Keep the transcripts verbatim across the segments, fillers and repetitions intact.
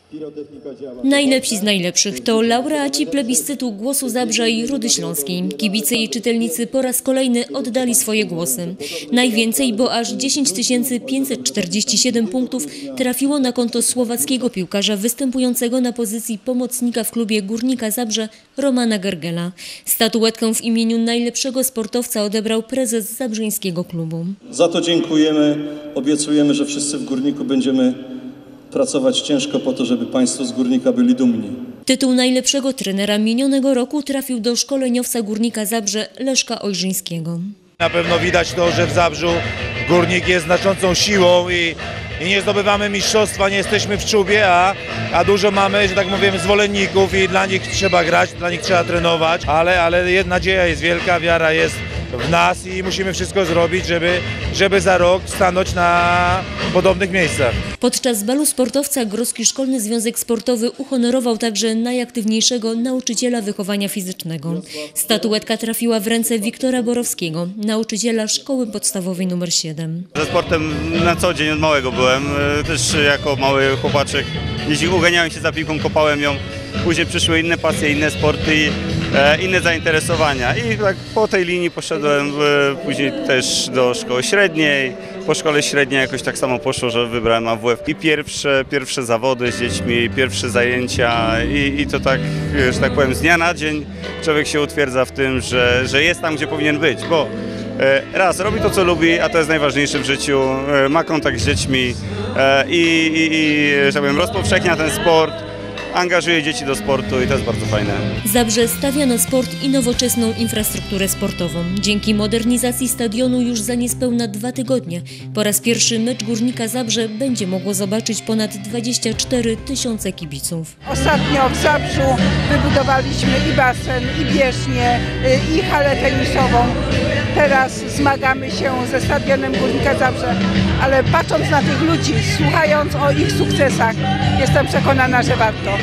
Najlepsi z najlepszych to laureaci plebiscytu Głosu Zabrza i Rudy Śląskiej. Kibice i czytelnicy po raz kolejny oddali swoje głosy. Najwięcej, bo aż dziesięć tysięcy pięćset czterdzieści siedem punktów trafiło na konto słowackiego piłkarza występującego na pozycji pomocnika w klubie Górnika Zabrze Romana Gergela. Statuetkę w imieniu najlepszego sportowca odebrał prezes zabrzeńskiego klubu. Za to dziękujemy. Obiecujemy, że wszyscy w Górniku będziemy pracować ciężko po to, żeby Państwo z Górnika byli dumni. Tytuł najlepszego trenera minionego roku trafił do szkoleniowca Górnika Zabrze Leszka Ojrzyńskiego. Na pewno widać to, że w Zabrzu Górnik jest znaczącą siłą i, i nie zdobywamy mistrzostwa, nie jesteśmy w czubie, a, a dużo mamy, że tak mówimy, zwolenników i dla nich trzeba grać, dla nich trzeba trenować, ale, ale nadzieja jest wielka, wiara jest w nas i musimy wszystko zrobić, żeby, żeby za rok stanąć na podobnych miejscach. Podczas balu sportowca Grodzki Szkolny Związek Sportowy uhonorował także najaktywniejszego nauczyciela wychowania fizycznego. Statuetka trafiła w ręce Wiktora Borowskiego, nauczyciela szkoły podstawowej numer siedem. Ze sportem na co dzień od małego byłem, też jako mały chłopaczek. Jeśli uganiałem się za piłką, kopałem ją. Później przyszły inne pasje, inne sporty i e, inne zainteresowania. I tak po tej linii poszedłem e, później też do szkoły średniej. Po szkole średniej jakoś tak samo poszło, że wybrałem A W F. I pierwsze, pierwsze zawody z dziećmi, pierwsze zajęcia i, i to tak, że tak powiem, z dnia na dzień człowiek się utwierdza w tym, że, że jest tam, gdzie powinien być. Bo e, raz, robi to, co lubi, a to jest najważniejsze w życiu. E, ma kontakt z dziećmi e, i, i, i że tak powiem, rozpowszechnia ten sport. Angażuje dzieci do sportu i to jest bardzo fajne. Zabrze stawia na sport i nowoczesną infrastrukturę sportową. Dzięki modernizacji stadionu już za niespełna dwa tygodnie po raz pierwszy mecz Górnika Zabrze będzie mogło zobaczyć ponad dwadzieścia cztery tysiące kibiców. Ostatnio w Zabrzu wybudowaliśmy i basen, i bieżnię, i halę tenisową. Teraz zmagamy się ze stadionem Górnika Zabrze, ale patrząc na tych ludzi, słuchając o ich sukcesach, jestem przekonana, że warto,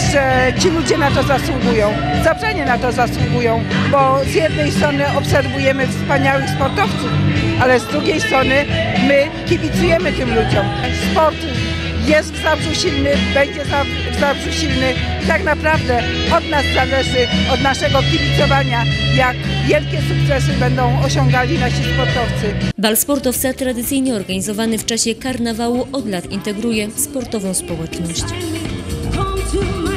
że ci ludzie na to zasługują, Zabrzanie na to zasługują, bo z jednej strony obserwujemy wspaniałych sportowców, ale z drugiej strony my kibicujemy tym ludziom. Sport jest w Zabrzu silny, będzie w Zabrzu silny i tak naprawdę od nas zależy, od naszego kibicowania, jak wielkie sukcesy będą osiągali nasi sportowcy. Bal sportowca tradycyjnie organizowany w czasie karnawału od lat integruje sportową społeczność.